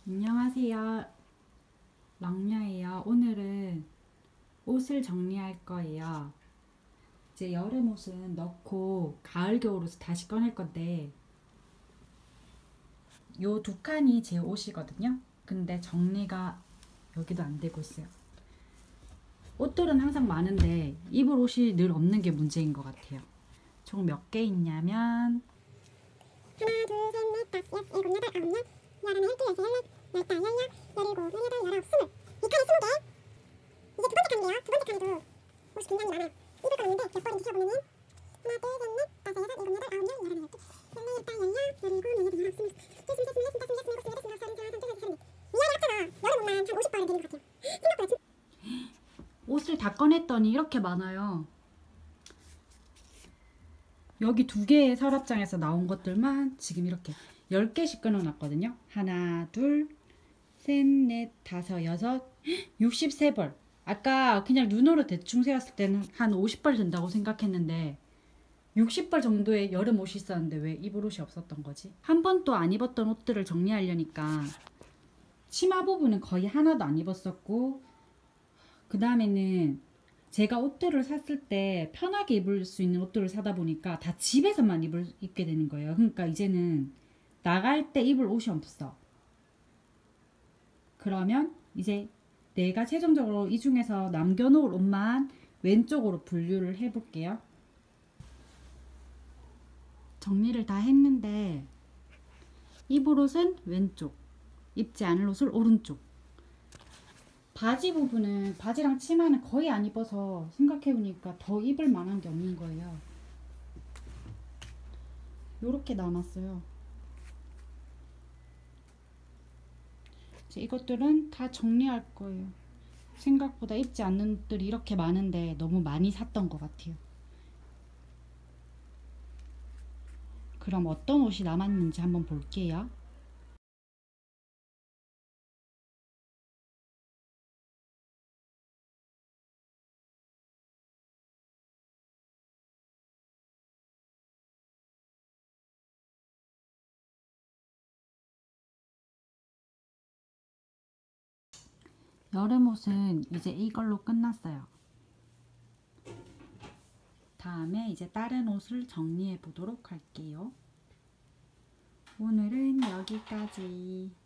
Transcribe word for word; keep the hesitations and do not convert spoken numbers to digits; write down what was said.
안녕하세요. 랑녀예요. 오늘은 옷을 정리할 거예요. 이제 여름 옷은 넣고 가을 겨울 옷을 다시 꺼낼 건데 요 두 칸이 제 옷이거든요. 근데 정리가 여기도 안 되고 있어요. 옷들은 항상 많은데 입을 옷이 늘 없는 게 문제인 것 같아요. 총 몇 개 있냐면 하나, 둘, 셋, 넷, 다섯, 여섯, 일곱, 여덟, 아홉, 열, 열하나, 열둘, 열셋, 열넷, 열다, 열여, 열일곱, 열여덟, 열아홉, 스물. 이 칸에 스무 개. 이게 두 번째 칸인데요. 두 번째 칸에도 옷이 굉장히 많아요. 입을 건 없는데 몇 벌인지 세어보면은 하나, 둘, 셋, 넷, 다섯, 여섯, 일곱, 여덟, 아홉, 열, 열하나, 열둘, 열넷, 열다, 열여, 열일곱, 열여덟, 열아홉, 스물. 스물, 스물, 스물, 스물, 스물, 스물, 스물, 스물, 스물, 스물, 스물, 스물, 스물. 위아래 합쳐서 여름 옷만 한 오십 벌은 되는 것 같아요. 생각보다 진짜 옷을 다 꺼냈더니 이렇게 많아요. 여기 두 개의 서랍장에서 나온 것들만 지금 이렇게 열 개씩 끊어놨거든요. 하나, 둘, 셋, 넷, 다섯, 여섯, 육십삼 벌. 아까 그냥 눈으로 대충 세었을 때는 한 오십 벌 된다고 생각했는데 육십 벌 정도의 여름 옷이 있었는데 왜 입을 옷이 없었던 거지? 한 번도 안 입었던 옷들을 정리하려니까 치마 부분은 거의 하나도 안 입었었고, 그 다음에는 제가 옷들을 샀을 때 편하게 입을 수 있는 옷들을 사다 보니까 다 집에서만 입을, 입게 되는 거예요. 그러니까 이제는 나갈 때 입을 옷이 없어. 그러면 이제 내가 최종적으로 이 중에서 남겨놓을 옷만 왼쪽으로 분류를 해볼게요. 정리를 다 했는데 입을 옷은 왼쪽, 입지 않을 옷을 오른쪽. 바지 부분은 바지랑 치마는 거의 안 입어서 생각해보니까 더 입을 만한 게 없는 거예요. 요렇게 남았어요. 이제 이것들은 다 정리할 거예요. 생각보다 입지 않는 옷들이 이렇게 많은데 너무 많이 샀던 것 같아요. 그럼 어떤 옷이 남았는지 한번 볼게요. 여름 옷은 이제 이걸로 끝났어요. 다음에 이제 다른 옷을 정리해 보도록 할게요. 오늘은 여기까지.